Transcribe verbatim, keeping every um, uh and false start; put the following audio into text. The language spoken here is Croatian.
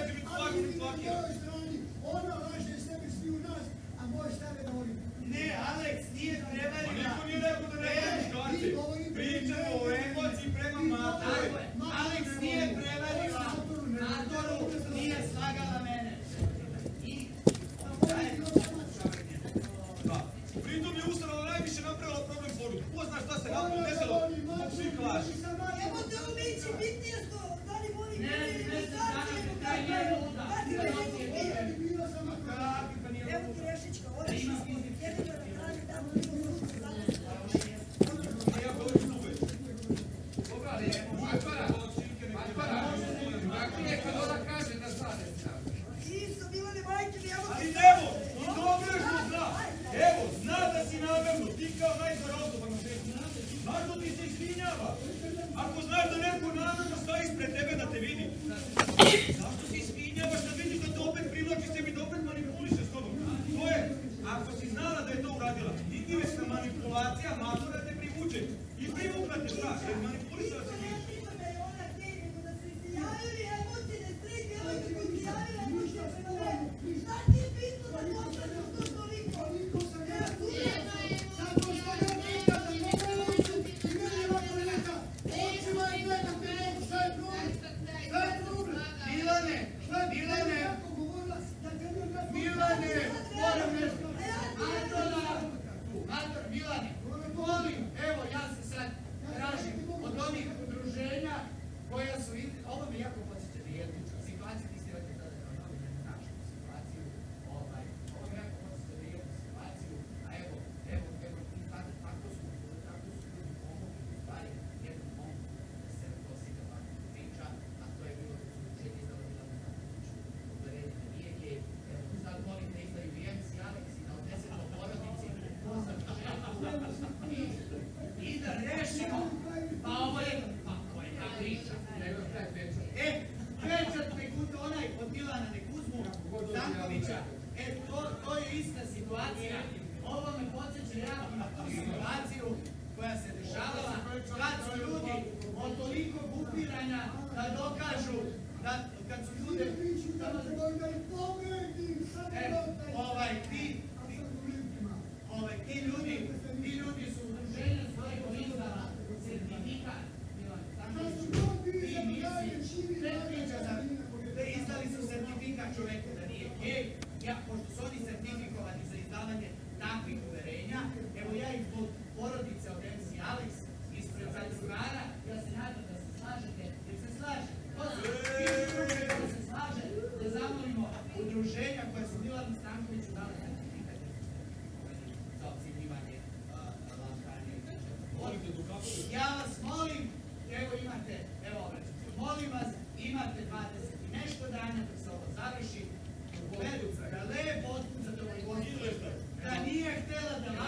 neće biti svaki ni svaki. Ona laže sebe svi u nas, a moj stave da oni... Ne, Alex, nije prevarila. Pa niko nije rekao da ne voliš Kace. Pričamo o emociji prema Matoru. Alex nije prevarila Matoru, nije slagala mene. Pritom je ustanova najviše napravila problem poruku. Ko zna šta se napolju desilo? Svi klaži. Evo te ovo neće biti jesto, da li voli Ne, ne se znate, kraj nije luda. Evo ti Rešićka, odeš na svoj, jedino da traži da mu niko sluču zato. Ja govorim uvek. Dobro, ali Matvara, Matvara, Matvara, kad ona kaže da znate stavno. Isto, Milane Majke, evo ti... Ali evo, i dobro što zna. Evo, zna da si namerno, ti kao najzarazoban u svetu. Zašto ti se izvinjava? Ako znaš da neko namerno stoji ispred tebe da te vidi, zašto se izvinjavaš da vidiš da te opet privlači sebi, da opet manipuliše s tobom? To je, ako si znala da je to uradila, indirektna manipulacija, Matora te privuče. I privukla te šta? Jer manipulisala se vidiš. Ja vas molim, evo imate, evo